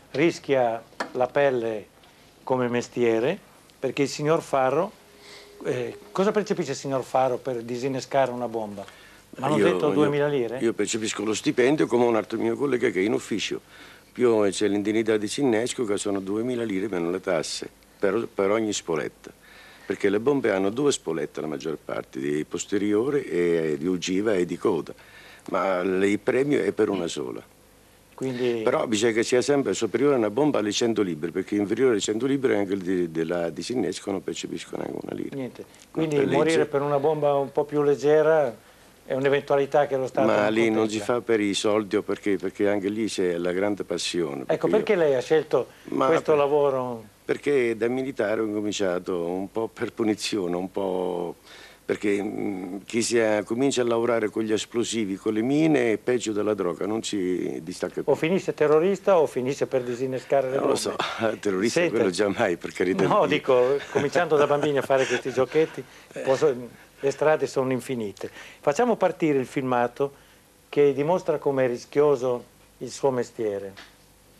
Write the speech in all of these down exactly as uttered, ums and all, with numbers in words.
rischia la pelle come mestiere, perché il signor Faro, eh, cosa percepisce il signor Faro per disinnescare una bomba? Mi hanno detto duemila lire? Io percepisco lo stipendio come un altro mio collega che è in ufficio, più c'è l'indennità di disinnesco che sono duemila lire meno le tasse per, per ogni spoletta, perché le bombe hanno due spolette la maggior parte, di posteriore e di ogiva e di coda, ma il premio è per una sola. Quindi... Però bisogna che sia sempre superiore a una bomba alle cento libbre, perché inferiore alle cento libbre anche il di, della disinnesco non percepiscono neanche una lira. Niente. Quindi per morire legge... per una bomba un po' più leggera è un'eventualità che lo Stato Ma non lì contempla. non si fa per i soldi o perché, perché anche lì c'è la grande passione. Ecco, perché perché io... lei ha scelto Ma questo per... lavoro? Perché da militare ho incominciato un po' per punizione, un po' perché mh, chi si è, comincia a lavorare con gli esplosivi, con le mine, è peggio della droga, non si distacca più. O finisce terrorista o finisce per disinnescare le bombe. Non lo so, terrorista Senta, quello già mai, per carità. No, di Dio. dico, cominciando da bambini a fare questi giochetti, posso, le strade sono infinite. Facciamo partire il filmato che dimostra com'è rischioso il suo mestiere.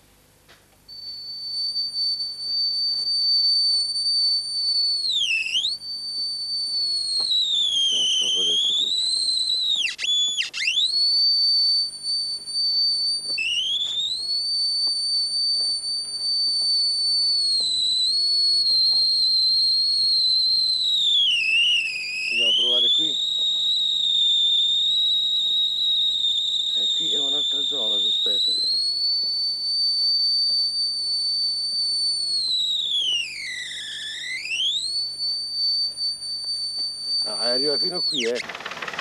Vogliamo provare qui? E qui è un'altra zona, aspetta. Ah, arriva fino a qui, eh.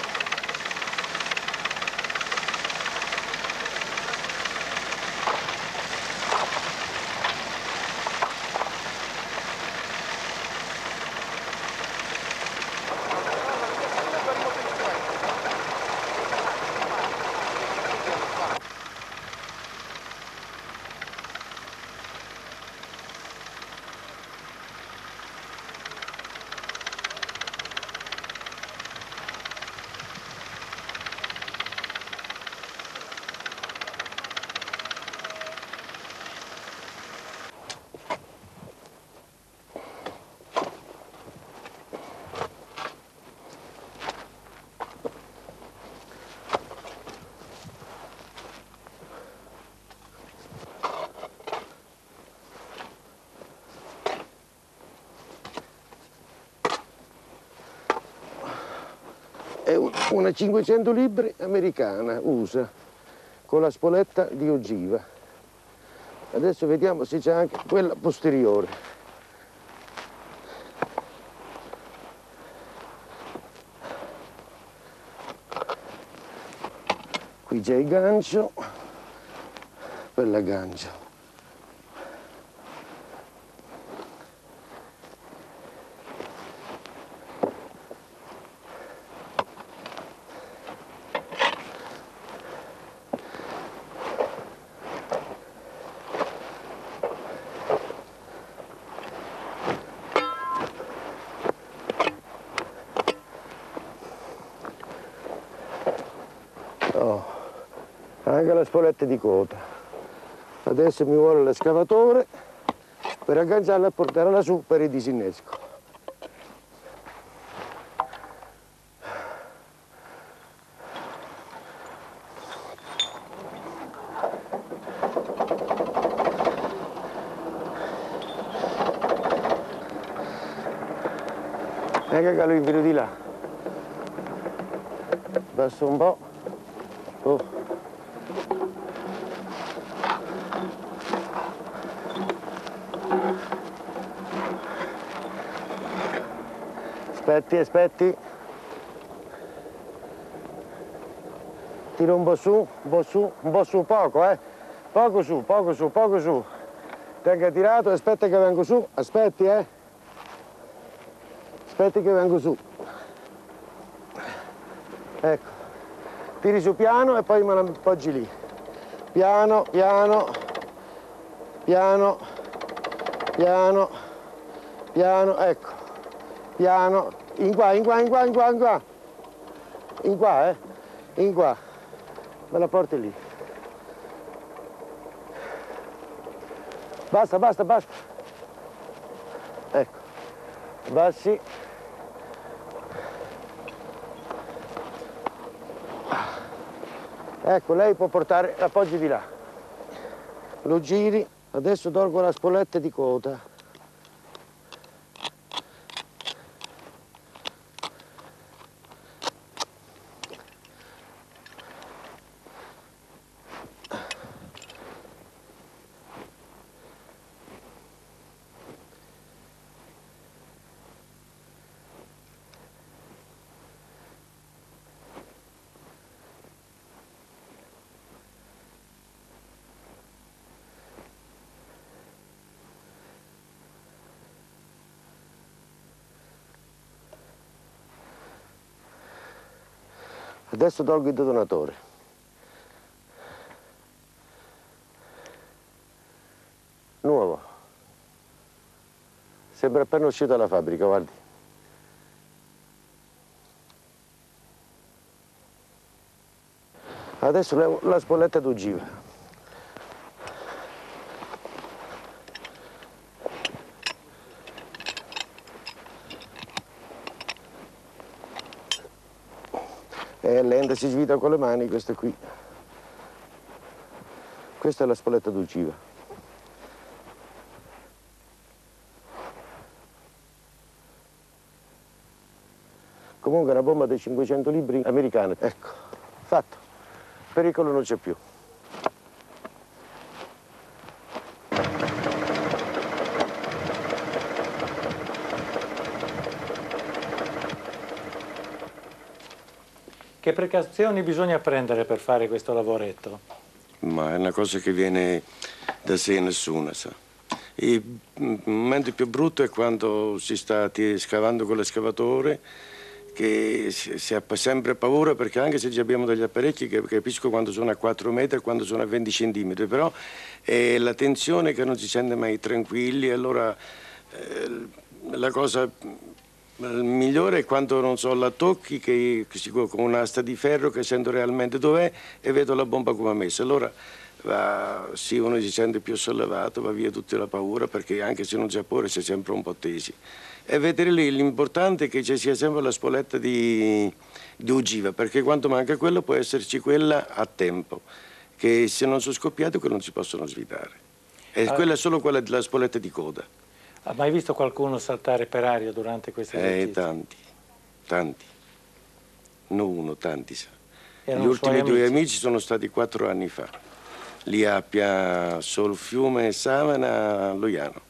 È una cinquecento libbre americana, U S A, con la spoletta di ogiva. Adesso vediamo se c'è anche quella posteriore. Qui c'è il gancio per l'aggancio. Oh, anche la spoletta di coda. Adesso mi vuole l'escavatore per agganciarla e portarla su per il disinnesco. Ecco che lui viene di là. Basso un po'. Oh. Aspetti, aspetti. Tiro un po' su, un po' su, un po' su, poco, eh. Poco su, poco su, poco su. Tenga tirato, aspetta che vengo su, aspetti, eh. Aspetti che vengo su. Ecco. Tiri su piano e poi me la appoggi lì. Piano, piano, piano, piano, piano, ecco. Piano, in qua, in qua, in qua, in qua, in qua. In qua, eh. In qua. Me la porti lì. Basta, basta, basta. Ecco. Bassi. Ecco, lei può portare, l'appoggi di là. Lo giri. Adesso tolgo la spoletta di coda. Adesso tolgo il detonatore. Nuovo. Sembra appena uscito dalla fabbrica, guardi. Adesso levo la spoletta d'ogiva. È lenta, si svita con le mani, questa qui. Questa è la spoletta d'ogiva. Comunque è una bomba dei cinquecento libri americana. Ecco, fatto. Pericolo non c'è più. Che precauzioni bisogna prendere per fare questo lavoretto? Ma è una cosa che viene da sé nessuna, sa. Il momento più brutto è quando si sta scavando con l'escavatore, che si ha sempre paura, perché anche se già abbiamo degli apparecchi che capisco quando sono a quattro metri e quando sono a venti centimetri, però è la tensione che non si sente mai tranquilli, allora eh, la cosa il migliore è quando, non so, la tocchi che, che si, con un'asta di ferro che sento realmente dov'è e vedo la bomba come è messa. Allora va, sì, uno si sente più sollevato, va via tutta la paura, perché anche se non c'è paura si è sempre un po' tesi. E vedere lì l'importante è che ci sia sempre la spoletta di, di ogiva, perché quando manca quella può esserci quella a tempo, che se non sono scoppiate che non si possono svitare. E ah. quella è solo quella della spoletta di coda. Ha mai visto qualcuno saltare per aria durante questi esercizi? Eh, tanti, tanti. Non uno, tanti, sa. Erano Gli ultimi amici. due amici sono stati quattro anni fa. Lì a Pia, sul fiume Savana, a Loiano.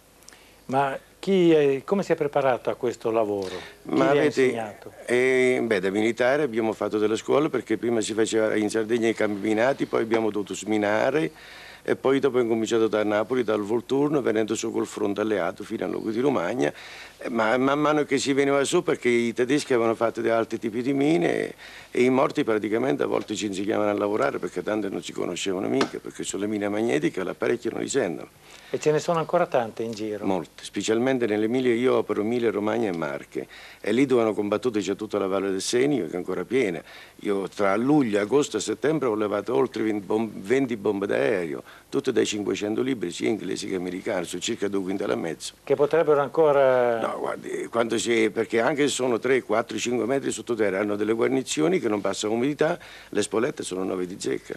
Ma chi è, come si è preparato a questo lavoro? Chi Ma vi ha avete, insegnato? Eh, beh, da militare abbiamo fatto delle scuole, perché prima si faceva in Sardegna i campi minati, poi abbiamo dovuto sminare, e poi dopo ho incominciato da Napoli, dal Volturno, venendo su col fronte alleato fino a Lugo di Romagna, ma man mano che si veniva su, perché i tedeschi avevano fatto dei altri tipi di mine e, e i morti praticamente a volte ci insegnavano a lavorare, perché tanti non si conoscevano mica, perché sulle mine magnetiche l'apparecchio non li sentono. E ce ne sono ancora tante in giro? Molte, specialmente nell'Emilia. Io opero Emilia, Romagna e Marche, e lì dove hanno combattuto c'è tutta la Valle del Senio, che è ancora piena. Io tra luglio, agosto e settembre ho levato oltre venti bombe d'aereo, tutte dai cinquecento libri, sia inglesi che americani, su circa due quintali e mezzo. Che potrebbero ancora... No, guardi, quando si, perché anche se sono tre, quattro, cinque metri sottoterra, hanno delle guarnizioni che non passano umidità, le spolette sono nove di zecca.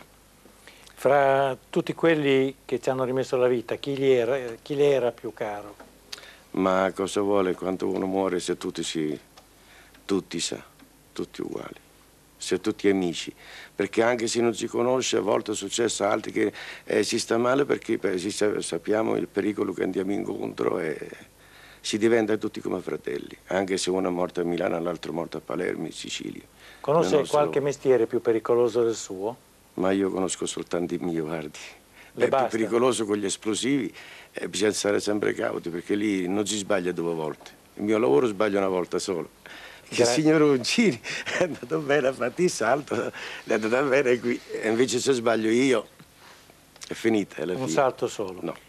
Fra tutti quelli che ci hanno rimesso la vita, chi gli era, chi le era più caro? Ma cosa vuole quando uno muore se tutti si... tutti sa, tutti uguali, se tutti amici, perché anche se non si conosce a volte è successo altri che eh, si sta male, perché beh, si sa, sappiamo il pericolo che andiamo incontro e si diventa tutti come fratelli, anche se uno è morto a Milano, l'altro è morto a Palermo, in Sicilia. Conosce qualche mestiere più pericoloso del suo? Ma io conosco soltanto il mio, guardi. Le è basta. più pericoloso con gli esplosivi, eh, bisogna stare sempre cauti, perché lì non si sbaglia due volte. Il mio lavoro sbaglio una volta solo. Il signor Uncini è andato bene, ha fatto il salto, è andato bene qui. E invece se sbaglio io, è finita. È la Un fine. salto solo? No.